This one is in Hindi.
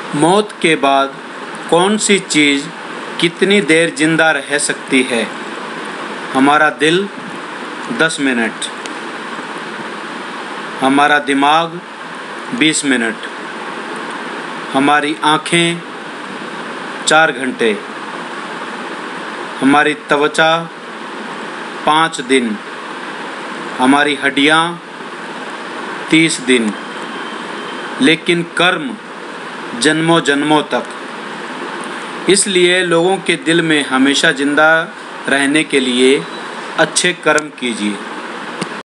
मौत के बाद कौन सी चीज़ कितनी देर जिंदा रह सकती है? हमारा दिल 10 मिनट, हमारा दिमाग 20 मिनट, हमारी आँखें 4 घंटे, हमारी त्वचा 5 दिन, हमारी हड्डियाँ 30 दिन, लेकिन कर्म जन्मों जन्मों तक। इसलिए लोगों के दिल में हमेशा जिंदा रहने के लिए अच्छे कर्म कीजिए।